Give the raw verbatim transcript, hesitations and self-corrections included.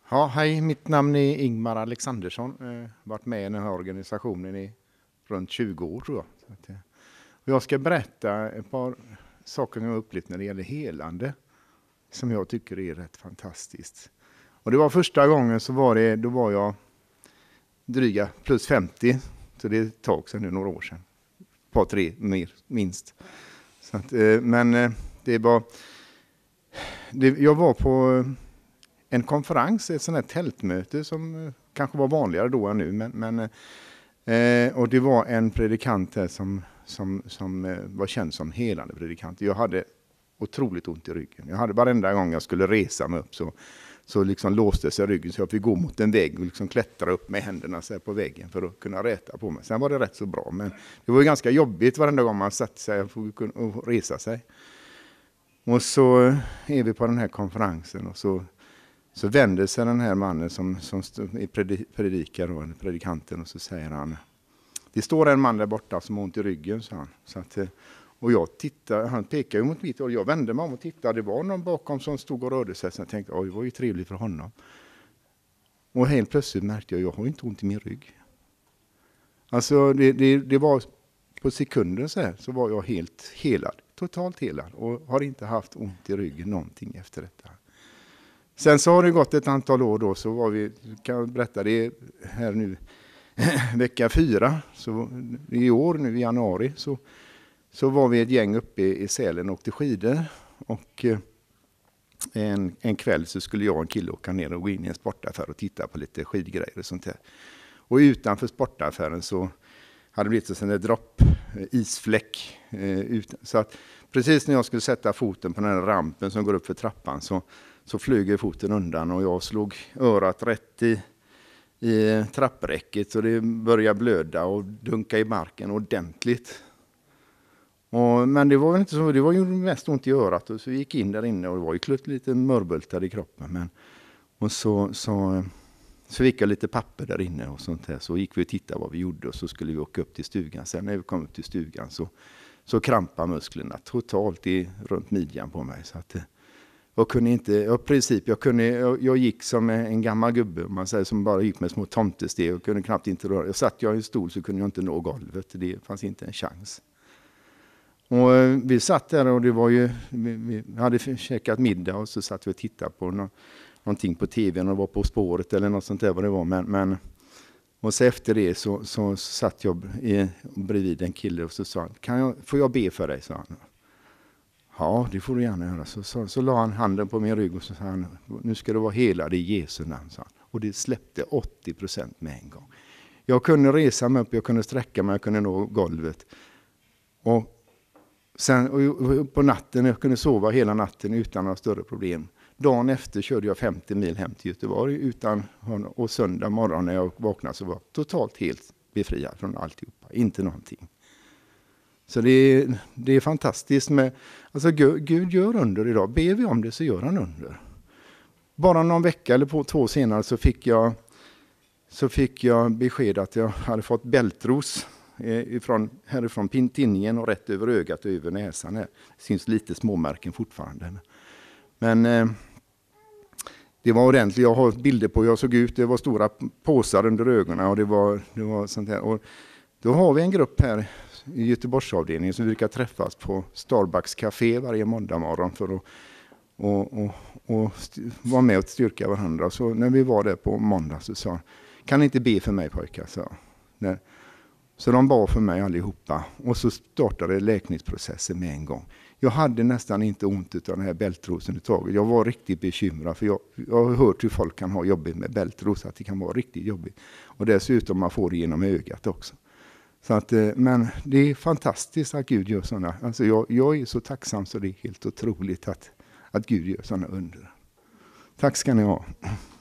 Ja, hej, mitt namn är Ingmar Alexandersson. Jag har varit med i den här organisationen i runt tjugo år tror jag. Så att, och jag ska berätta ett par saker jag har upplevt när det gäller helande som jag tycker är rätt fantastiskt. Och det var första gången så var det, då var jag dryga plus femtio, så det är ett tag sedan nu, några år sedan. Ett par, tre mer, minst. Så att, men det var, det, jag var på en konferens, ett sånt här tältmöte som kanske var vanligare då än nu. Men, men, eh, och det var en predikant här som, som, som eh, var känd som helande predikant. Jag hade otroligt ont i ryggen. Jag hade varenda gång jag skulle resa mig upp så, så liksom låste sig ryggen så jag fick gå mot en vägg och liksom klättra upp med händerna så här på väggen för att kunna räta på mig. Sen var det rätt så bra, men det var ju ganska jobbigt varenda gång man satte sig och resa sig. Och så är vi på den här konferensen och så Så vänder sig den här mannen som, som är predikar då, predikanten, och så säger han: det står en man där borta som har ont i ryggen, sa han. Så att, och jag tittar, han pekar ju mot mitt och jag vände mig om och tittade. Det var någon bakom som stod och rörde sig. Så jag tänkte, oj, det var ju trevligt för honom. Och helt plötsligt märkte jag, jag har inte ont i min rygg. Alltså det, det, det var på sekunden så här, så var jag helt helad, totalt helad. Och har inte haft ont i ryggen någonting efter detta. Sen så har det gått ett antal år då, så var vi, kan jag berätta det här nu, vecka fyra, så i år nu i januari, så, så var vi ett gäng uppe i, i Sälen och åkte skidor. Och eh, en, en kväll så skulle jag och en kille åka ner och gå in i en sportaffär och titta på lite skidgrejer och sånt där. Och utanför sportaffären så hade det blivit en sån där dropp, isfläck. Eh, ut, så att precis när jag skulle sätta foten på den här rampen som går upp för trappan så Så flög foten undan och jag slog örat rätt i, i trappräcket så det började blöda och dunka i marken ordentligt. Och, men det var inte så, det var ju mest ont i örat och så gick in där inne och det var ju klart lite mörbultad i kroppen. Men, och så, så, så fick jag lite papper där inne och sånt här, så gick vi och tittade vad vi gjorde och så skulle vi åka upp till stugan. Sen när vi kom upp till stugan så, så krampade musklerna totalt i, runt midjan på mig, så att Jag kunde inte, i princip, jag, kunde, jag, jag gick som en gammal gubbe, man säger, som bara gick med små tomtesteg och kunde knappt inte röra. Jag satt jag i en stol så kunde jag inte nå golvet, det fanns inte en chans. Och vi satt där och det var ju, vi, vi hade käkat middag och så satt vi och tittade på no, någonting på tvn och var På spåret eller något sånt där vad det var. Men, men, och så efter det så, så, så satt jag i, bredvid en kille och så sa han, kan jag, får jag be för dig, sa han. Ja, det får du gärna göra. Så, så, så la han handen på min rygg och så sa han, nu ska du vara helad i Jesu namn, sa han. Och det släppte åttio procent med en gång. Jag kunde resa mig upp, jag kunde sträcka mig, jag kunde nå golvet. Och sen och på natten, jag kunde sova hela natten utan några större problem. Dagen efter körde jag femtio mil hem till Göteborg utan, och söndag morgon när jag vaknade så var jag totalt helt befriad från alltihopa, inte någonting. Så det är, det är fantastiskt med, alltså Gud, Gud gör under idag. Ber vi om det så gör han under. Bara någon vecka eller på, två senare så fick jag, så fick jag besked att jag hade fått bältros eh, ifrån, härifrån tinningen och rätt över ögat och över näsan. Här. Det syns lite småmärken fortfarande. Men eh, det var ordentligt. Jag har bilder på hur jag såg ut. Det var stora påsar under ögonen och det var, det var sånt här. Och då har vi en grupp här i Göteborgsavdelningen som brukar träffas på Starbucks Café varje måndag morgon för att och, och, och st- vara med och styrka varandra. Så när vi var där på måndag så sa han, kan ni inte be för mig pojkar? Så, när, så de bad för mig allihopa och så startade läkningsprocessen med en gång. Jag hade nästan inte ont av den här bältrosen i taget. Jag var riktigt bekymrad för jag, jag har hört hur folk kan ha jobbigt med bältros, att det kan vara riktigt jobbigt. Och dessutom man får det genom ögat också. Så att, men det är fantastiskt att Gud gör sådana. Alltså jag, jag är så tacksam så det är helt otroligt att, att Gud gör sådana under. Tack ska ni ha.